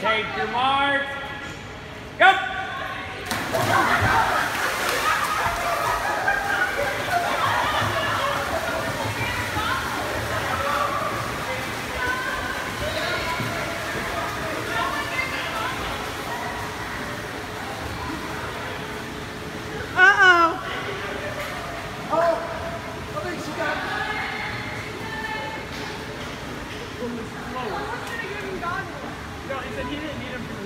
Take your mark. Go! No, he said he didn't need him for